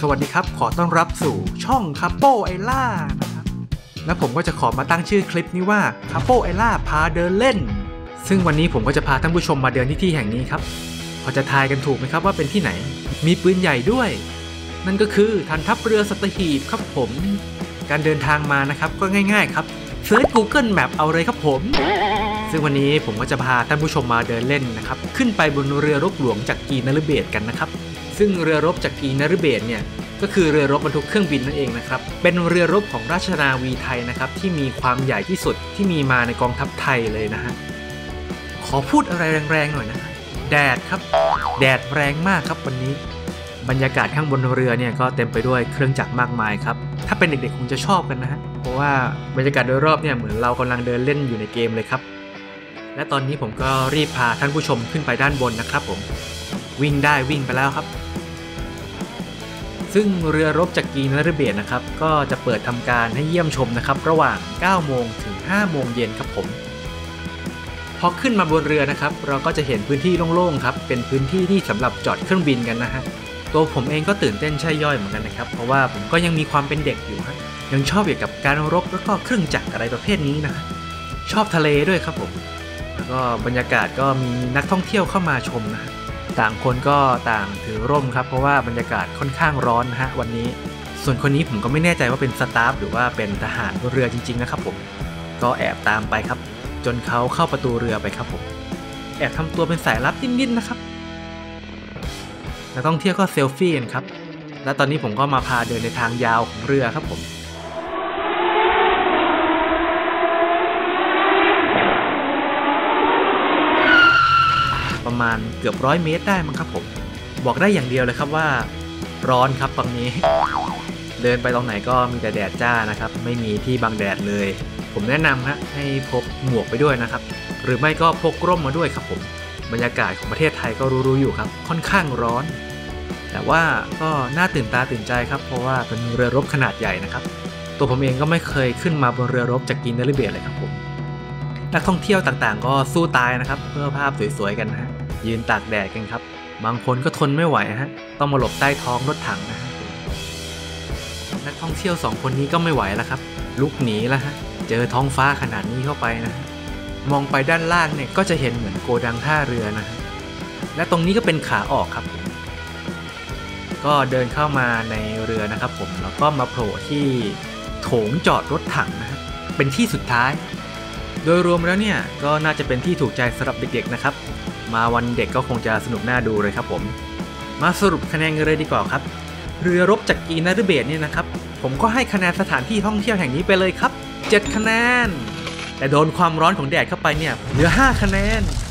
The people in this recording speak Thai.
วัสดีครับขอต้อนรับสู่ช่องคาโปไอล่านะครับและผมก็จะขอมาตั้งชื่อคลิปนี้ว่าคาโปไอล่าพาเดินเล่นซึ่งวันนี้ผมก็จะพาท่านผู้ชมมาเดินที่แห่งนี้ครับพอจะทายกันถูกไหมครับว่าเป็นที่ไหนมีปืนใหญ่ด้วยนั่นก็คือฐานทัพเรือสัตหีบครับผมการเดินทางมานะครับก็ง่ายๆครับเซิร์ช Google Map เอาเลยครับผมซึ่งวันนี้ผมก็จะพาท่านผู้ชมมาเดินเล่นนะครับขึ้นไปบนเรือรบหลวงจักรีนฤเบศรกันนะครับซึ่งเรือรบจักรีนฤเบศรเนี่ยก็คือเรือรบบรรทุกเครื่องบินนั่นเองนะครับเป็นเรือรบของราชนาวีไทยนะครับที่มีความใหญ่ที่สุดที่มีมาในกองทัพไทยเลยนะฮะขอพูดอะไรแรงๆหน่อยนะแดดครับแดดแรงมากครับวันนี้บรรยากาศข้างบนเรือเนี่ยก็เต็มไปด้วยเครื่องจักรมากมายครับถ้าเป็นเด็กๆคงจะชอบกันนะฮะเพราะว่าบรรยากาศโดยรอบเนี่ยเหมือนเรากำลังเดินเล่นอยู่ในเกมเลยครับและตอนนี้ผมก็รีบพาท่านผู้ชมขึ้นไปด้านบนนะครับผมวิ่งได้วิ่งไปแล้วครับซึ่งเรือรบจักรีนฤเบศรนะครับก็จะเปิดทำการให้เยี่ยมชมนะครับระหว่าง 9 โมงถึง 5 โมงเย็นครับผมพอขึ้นมาบนเรือนะครับเราก็จะเห็นพื้นที่โล่งๆครับเป็นพื้นที่ที่สำหรับจอดเครื่องบินกันนะฮะตัวผมเองก็ตื่นเต้นใช่ย่อยเหมือนกันนะครับเพราะว่าผมก็ยังมีความเป็นเด็กอยู่ฮะยังชอบเกี่ยวกับการรบแล้วก็เครื่องจักรอะไรประเภทนี้นะชอบทะเลด้วยครับผมแล้วก็บรรยากาศก็มีนักท่องเที่ยวเข้ามาชมนะฮะต่างคนก็ต่างถือร่มครับเพราะว่าบรรยากาศค่อนข้างร้อนนะฮะวันนี้ส่วนคนนี้ผมก็ไม่แน่ใจว่าเป็นสตาฟหรือว่าเป็นทหารบนเรือจริงๆนะครับผมก็แอบตามไปครับจนเขาเข้าประตูเรือไปครับผมแอบทำตัวเป็นสายลับนิดๆนะครับนักท่องเที่ยวก็เซลฟี่กันครับและตอนนี้ผมก็มาพาเดินในทางยาวของเรือครับผมประมาณเกือบ100 เมตรได้มั้งครับผมบอกได้อย่างเดียวเลยครับว่าร้อนครับตอนนี้เดินไปตรงไหนก็มีแต่แดดจ้านะครับไม่มีที่บังแดดเลยผมแนะนำฮะให้พกหมวกไปด้วยนะครับหรือไม่ก็พกร่มมาด้วยครับผมบรรยากาศของประเทศไทยก็รู้ๆอยู่ครับค่อนข้างร้อนแต่ว่าก็น่าตื่นตาตื่นใจครับเพราะว่าเป็นเรือรบขนาดใหญ่นะครับตัวผมเองก็ไม่เคยขึ้นมาบนเรือรบจักรีนฤเบศรเลยครับผมนักท่องเที่ยวต่างๆก็สู้ตายนะครับเพื่อภาพสวยๆกันนะฮะยืนตากแดดกันครับบางคนก็ทนไม่ไหวฮะต้องมาหลบใต้ท้องรถถังนะฮะนักท่องเที่ยว2 คนนี้ก็ไม่ไหวแล้วครับลุกหนีแล้วฮะเจอท้องฟ้าขนาดนี้เข้าไปนะมองไปด้านล่างเนี่ยก็จะเห็นเหมือนโกดังท่าเรือนะฮะและตรงนี้ก็เป็นขาออกครับก็เดินเข้ามาในเรือนะครับผมแล้วก็มาโผล่ที่โถงจอดรถถังนะฮะเป็นที่สุดท้ายโดยรวมแล้วเนี่ยก็น่าจะเป็นที่ถูกใจสำหรับเด็กๆนะครับมาวันเด็กก็คงจะสนุกน่าดูเลยครับผมมาสรุปคะแนนกันเลยดีกว่าครับเรือรบจักรีนฤเบศรเนี่ยนะครับผมก็ให้คะแนนสถานที่ท่องเที่ยวแห่งนี้ไปเลยครับ7 คะแนนแต่โดนความร้อนของแดดเข้าไปเนี่ยเหลือ5 คะแนน